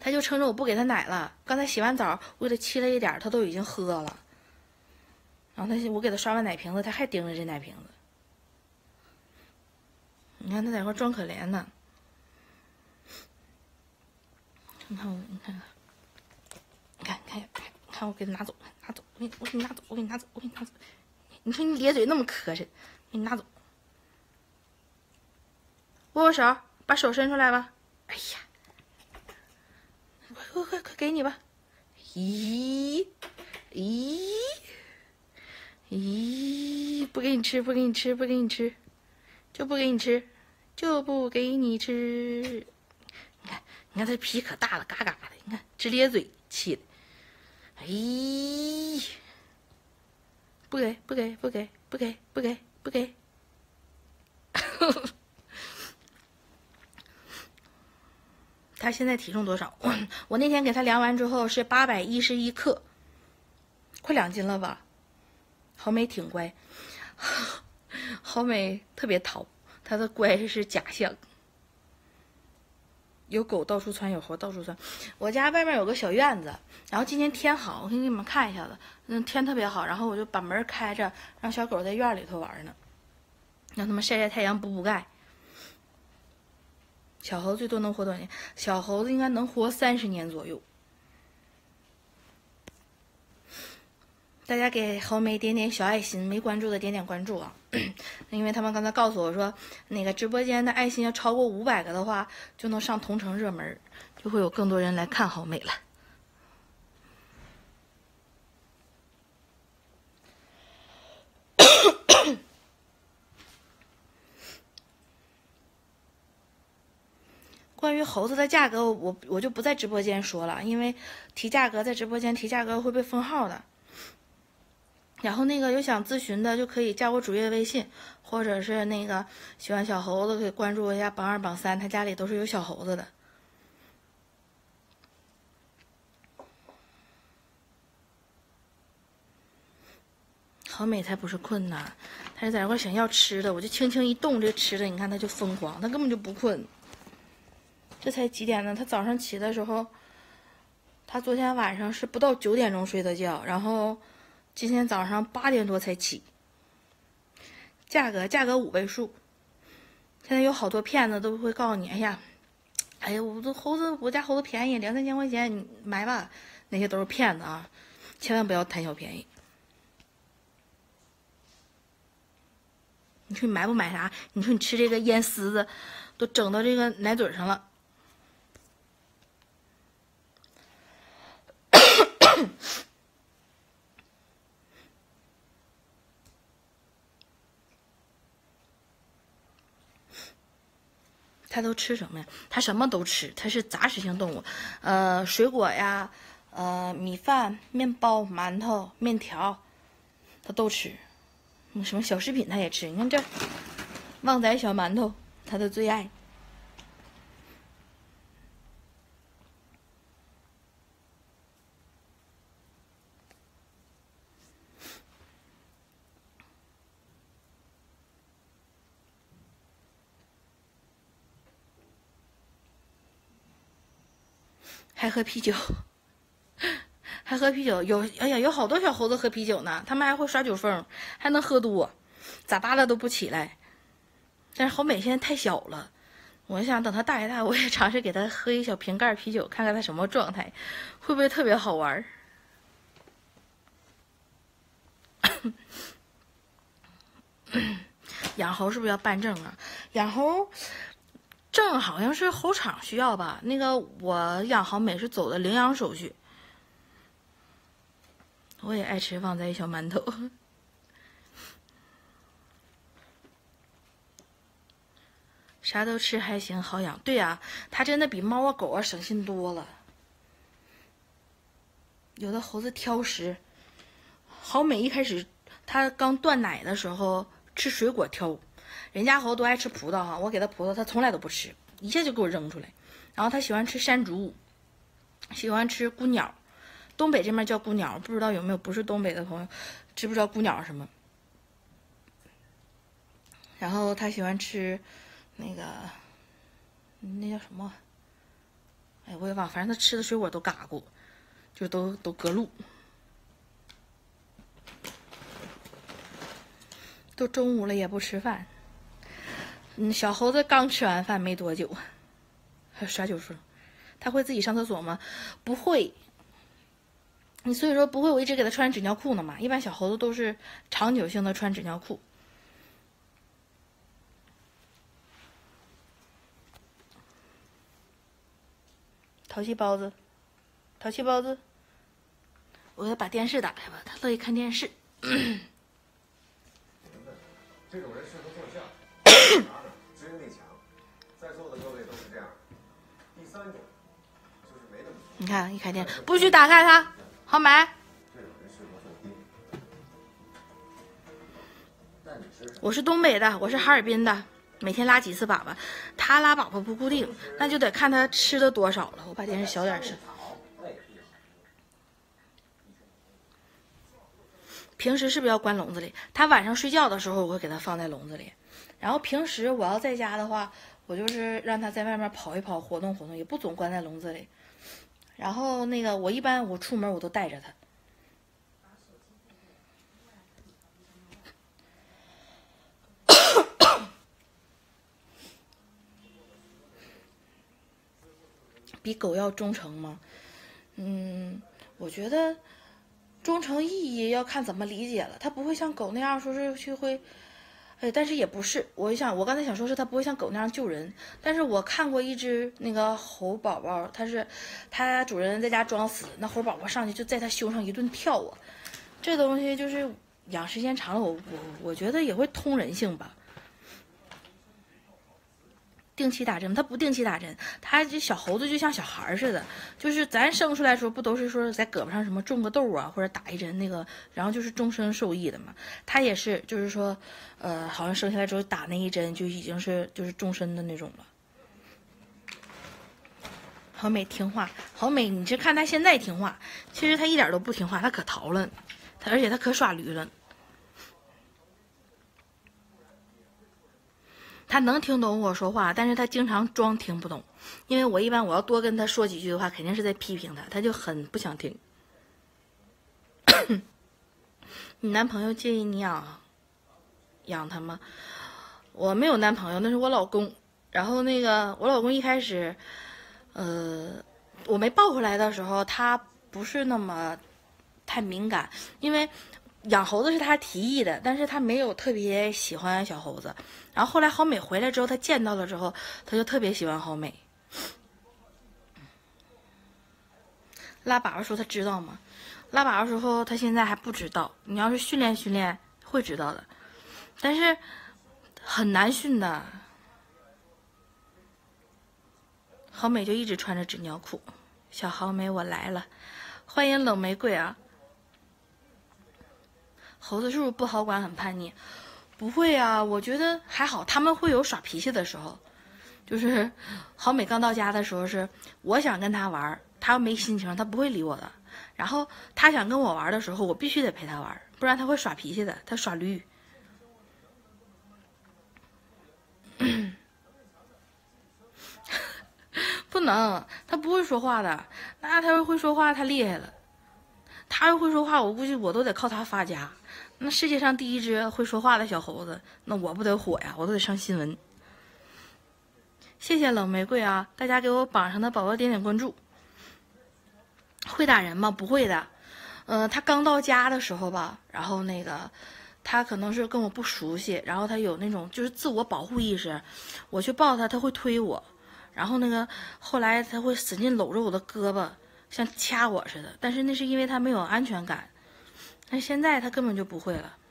他就趁着我不给他奶了。刚才洗完澡，我给他沏了一点，他都已经喝了。然后我给他刷完奶瓶子，他还盯着这奶瓶子。你看他在块装可怜呢。你看我，你看，看我给他拿走，拿走，我给你拿走，我给你拿走，我给你拿走。你说你咧嘴那么磕碜，给你拿走。握握手，把手伸出来吧。哎呀，快给你吧。咦，不给你吃，不给你吃，不给你吃，就不给你吃，就不给你吃。你看他皮可大了，嘎嘎的，你看直咧嘴，气的。哎，不给，不给，不给，不给，不给，不给。他现在体重多少？我那天给他量完之后是811克，快2斤了吧？好美挺乖，好美特别淘，他的乖是假象。有狗到处窜，有猴到处窜。我家外面有个小院子，然后今天天好，我给你们看一下子，天特别好，然后我就把门开着，让小狗在院里头玩呢，让他们晒晒太阳，补钙。小猴子最多能活多少年？小猴子应该能活30年左右。大家给好美点点小爱心，没关注的点点关注啊！因为他们刚才告诉我说，那个直播间的爱心要超过500个的话，就能上同城热门，就会有更多人来看好美了。关于猴子的价格，我就不在直播间说了，因为提价格在直播间提价格会被封号的。然后那个有想咨询的就可以加我主页微信，或者是那个喜欢小猴子可以关注一下榜2榜3，他家里都是有小猴子的。好美才不是困呢，他是在那块想要吃的，我就轻轻一动这个吃的，你看他就疯狂，他根本就不困。这才几点呢？他早上起的时候，他昨天晚上是不到9点钟睡的觉，然后今天早上8点多才起。价格5位数，现在有好多骗子都会告诉你，哎呀，我家猴子便宜2、3千块钱，你买吧，那些都是骗子啊，千万不要贪小便宜。你说你买不买啥？你说你吃这个腌丝子，都整到这个奶嘴上了。它都吃什么呀？它什么都吃，它是杂食性动物，水果呀，米饭、面包、馒头、面条，它都吃。什么小食品它也吃，你看这旺仔小馒头，它的最爱。还喝啤酒，还喝啤酒，哎呀，有好多小猴子喝啤酒呢，他们还会耍酒疯，还能喝多，咋扒拉都不起来。但是好美现在太小了，我想等他大一大，我也尝试给他喝一小瓶盖啤酒，看看他什么状态，会不会特别好玩。养猴是不是要办证啊？养猴证好像是猴场需要吧？那个我养好美是走的领养手续。我也爱吃旺仔小馒头，啥都吃还行，好养。对呀，它真的比猫啊狗啊省心多了。有的猴子挑食，好美一开始它刚断奶的时候吃水果挑，人家猴都爱吃葡萄哈，我给它葡萄它从来都不吃，一下就给我扔出来。然后它喜欢吃山竹，喜欢吃孤鸟。东北这边叫孤鸟，不知道有没有不是东北的朋友知不知道孤鸟是什么？然后他喜欢吃那个那叫什么？ 哎，我也忘，反正他吃的水果都嘎过，就都隔路。都中午了也不吃饭。小猴子刚吃完饭没多久，还耍酒疯。他会自己上厕所吗？不会。你所以说不会，我一直给他穿纸尿裤呢嘛。一般小猴子都是长久性的穿纸尿裤。淘气包子，淘气包子，我要把电视打开吧，他乐意看电视。 这种人适合做相，只有力强。在座的各位都是这样。第三种就是没那么。 你看，一开电，不许打开它，好买。 这种人适合做兵。 我是东北的，我是哈尔滨的，每天拉几次粑粑。他拉粑粑不固定，那就得看他吃的多少了。我把电视小点声。平时是不是要关笼子里？他晚上睡觉的时候，我会给他放在笼子里。然后平时我要在家的话，我就是让他在外面跑一跑，活动活动，也不总关在笼子里。然后那个，我一般我出门我都带着他。比狗要忠诚吗？我觉得忠诚意义要看怎么理解了。它不会像狗那样说是去会，但是也不是。我刚才想说是它不会像狗那样救人。但是我看过一只那个猴宝宝，它主人在家装死，那猴宝宝上去就在它胸上一顿跳啊。这东西就是养时间长了，我觉得也会通人性吧。定期打针，它不定期打针，它这小猴子就像小孩似的，就是咱生出来的时候不都是说在胳膊上什么种个痘啊，或者打一针那个，然后就是终身受益的嘛。它也是，就是说，好像生下来之后打那一针就已经是就是终身的那种了。好美听话，好美，你这看它现在听话，其实它一点都不听话，它可淘了，而且它可耍驴了。他能听懂我说话，但是他经常装听不懂，因为我一般我要多跟他说几句的话，肯定是在批评他，他就很不想听。你男朋友介意你养他吗？我没有男朋友，那是我老公。然后那个我老公一开始，我没抱回来的时候，他不是那么太敏感，因为养猴子是他提议的，但是他没有特别喜欢小猴子。然后后来好美回来之后，他见到了之后，他就特别喜欢好美。拉粑粑时候他知道吗？拉粑粑时候他现在还不知道，你要是训练训练会知道的，但是很难训的。好美就一直穿着纸尿裤，小好美我来了，欢迎冷玫瑰啊！猴子是不是不好管，很叛逆？不会啊，我觉得还好，他们会有耍脾气的时候。就是好美刚到家的时候，是我想跟他玩，他没心情，他不会理我的。然后他想跟我玩的时候，我必须得陪他玩，不然他会耍脾气的，他耍驴。不能，他不会说话的。那他要会说话，他厉害了。他要会说话，我估计我都得靠他发家。那世界上第一只会说话的小猴子，那我不得火呀，我都得上新闻。谢谢冷玫瑰啊，大家给我榜上的宝宝点点关注。会打人吗？不会的。他刚到家的时候吧，然后那个他可能是跟我不熟悉，然后他有那种就是自我保护意识，我去抱他，他会推我，然后那个后来他会使劲搂着我的胳膊，像掐我似的，但是那是因为他没有安全感。但现在他根本就不会了。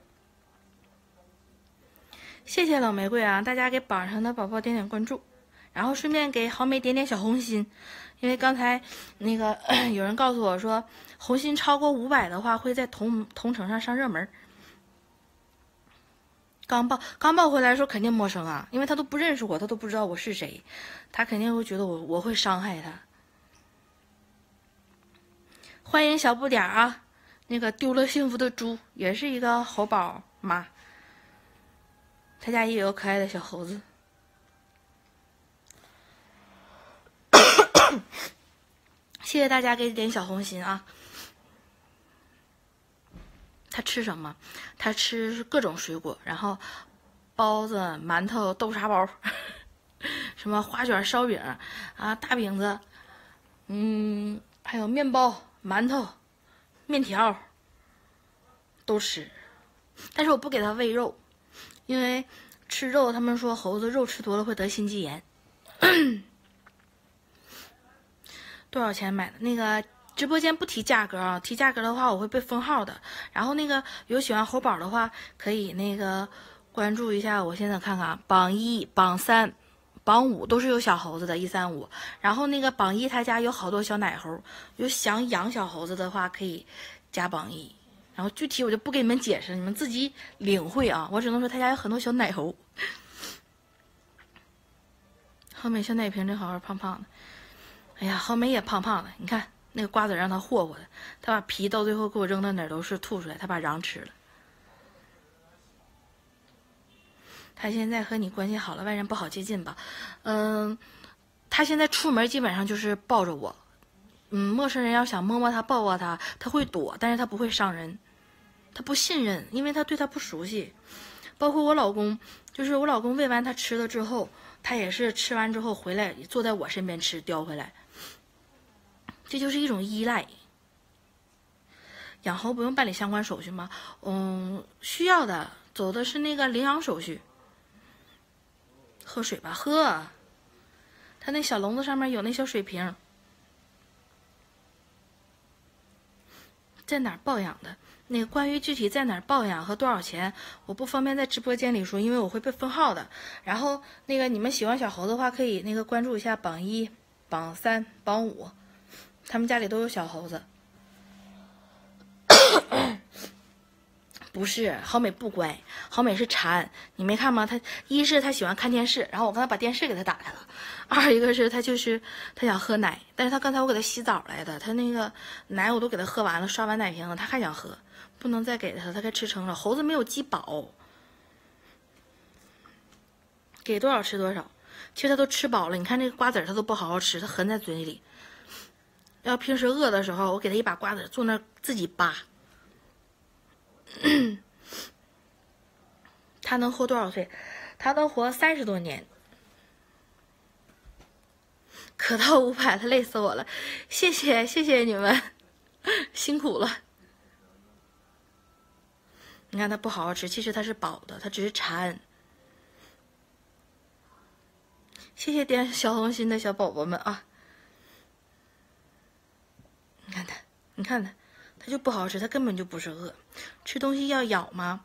谢谢冷玫瑰啊！大家给榜上的宝宝点点关注，然后顺便给好美点点小红心，因为刚才那个有人告诉我说，红心超过500的话会在同城上热门。刚抱回来的时候肯定陌生啊，因为他都不认识我，他都不知道我是谁，他肯定会觉得我会伤害他。欢迎小不点啊！那个丢了幸福的猪也是一个猴宝妈，他家也有可爱的小猴子。 谢谢大家给点小红心啊。他吃什么？他吃各种水果，然后包子、馒头、豆沙包，什么花卷、烧饼啊、大饼子，还有面包、馒头、面条都吃。但是我不给他喂肉，因为吃肉，他们说猴子肉吃多了会得心肌炎。多少钱买的？那个直播间不提价格啊，提价格的话我会被封号的。然后那个有喜欢猴宝的话，可以那个关注一下。我现在看看啊，榜1、榜3、榜5都是有小猴子的，135。然后那个榜1他家有好多小奶猴，有想养小猴子的话可以加榜1。然后具体我就不给你们解释，你们自己领会啊。我只能说他家有很多小奶猴。浩美小奶瓶真好好胖胖的。哎呀，浩美也胖胖的，你看那个瓜子让他霍霍的，他把皮到最后给我扔到哪儿都是吐出来，他把瓤吃了。他现在和你关系好了，外人不好接近吧？他现在出门基本上就是抱着我，陌生人要想摸摸他、抱抱他，他会躲，但是他不会伤人，他不信任，因为他对他不熟悉。包括我老公，就是我老公喂完他吃了之后，他也是吃完之后回来坐在我身边吃，叼回来。这就是一种依赖。养猴不用办理相关手续吗？需要的，走的是那个领养手续。喝水吧，喝。他那小笼子上面有那小水瓶。在哪儿抱养的？那个关于具体在哪儿抱养和多少钱，我不方便在直播间里说，因为我会被封号的。然后那个你们喜欢小猴的话，可以那个关注一下榜1、榜3、榜5。他们家里都有小猴子。不是，好美不乖，好美是馋。你没看吗？他一是他喜欢看电视，然后我刚才把电视给他打开了；二一个是他想喝奶，但是他刚才我给他洗澡来的，他那个奶我都给他喝完了，刷完奶瓶了，他还想喝，不能再给他，他该吃撑了。猴子没有饥饱，给多少吃多少。其实他都吃饱了，你看这个瓜子他都不好好吃，他含在嘴里。要平时饿的时候，我给他一把瓜子，坐那儿自己扒。他能活多少岁？他能活30多年。可到500，他累死我了。谢谢你们，辛苦了。你看他不好好吃，其实他是饱的，他只是馋。谢谢点小红心的小宝宝们啊！你看他，他就不好好吃，他根本就不是饿。吃东西要咬吗？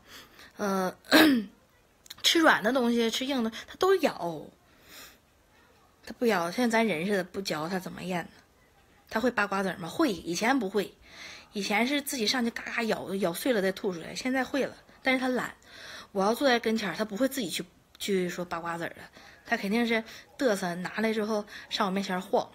吃软的东西，吃硬的，他都咬。他不咬，像咱人似的不嚼，他怎么咽呢？他会扒瓜子吗？会，以前不会，以前是自己上去嘎嘎咬，咬碎了再吐出来。现在会了，但是他懒。我要坐在跟前，他不会自己去说扒瓜子的，他肯定是嘚瑟，拿来之后上我面前晃。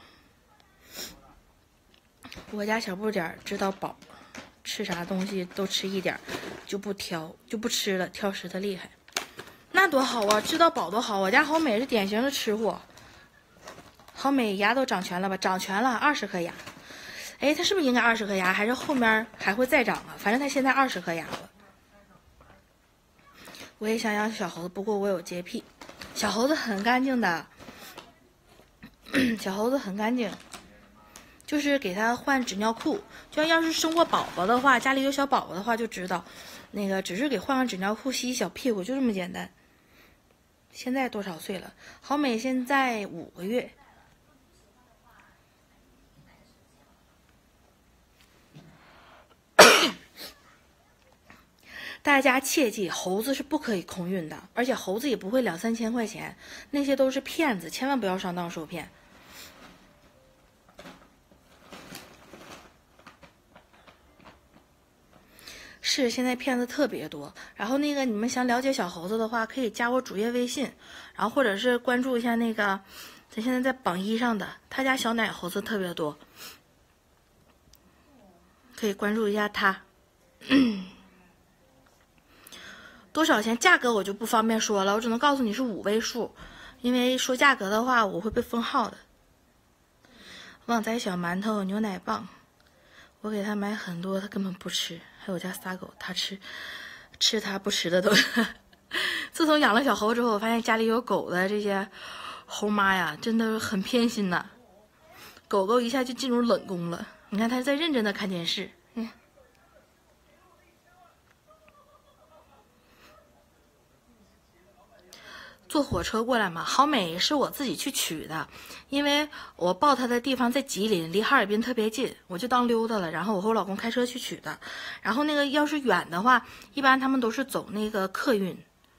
我家小不点知道饱，吃啥东西都吃一点，就不挑，就不吃了，挑食的厉害。那多好啊，知道饱多好。我家好美是典型的吃货。好美牙都长全了吧？长全了，20颗牙。哎，它是不是应该20颗牙？还是后面还会再长啊？反正它现在20颗牙了。我也想养小猴子，不过我有洁癖。小猴子很干净的，小猴子很干净，就是给它换纸尿裤。就要是生过宝宝的话，家里有小宝宝的话就知道，那个只是给换换纸尿裤，洗洗小屁股，就这么简单。现在多少岁了？好美现在5个月。大家切记，猴子是不可以空运的，而且猴子也不会2、3千块钱，那些都是骗子，千万不要上当受骗。是，现在骗子特别多。然后那个你们想了解小猴子的话，可以加我主页微信，然后或者是关注一下那个，咱现在在榜1上的，他家小奶猴子特别多，可以关注一下他。多少钱？价格我就不方便说了，我只能告诉你是5位数，因为说价格的话我会被封号的。 旺仔小馒头、牛奶棒，我给他买很多，他根本不吃。还有我家仨狗，他吃他不吃的都。自从养了小猴之后，我发现家里有狗的这些猴妈呀，真的很偏心呐。狗狗一下就进入冷宫了。你看它在认真的看电视。坐火车过来嘛，好美是我自己去取的，因为我抱它的地方在吉林，离哈尔滨特别近，我就当溜达了。然后我和我老公开车去取的。然后那个要是远的话，一般他们都是走那个客运。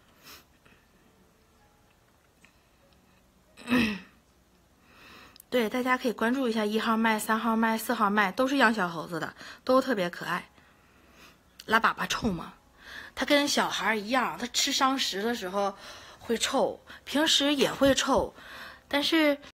对，大家可以关注一下1号麦、3号麦、4号麦，都是养小猴子的，都特别可爱。拉粑粑臭吗？它跟小孩一样，它吃伤食的时候会臭，平时也会臭，但是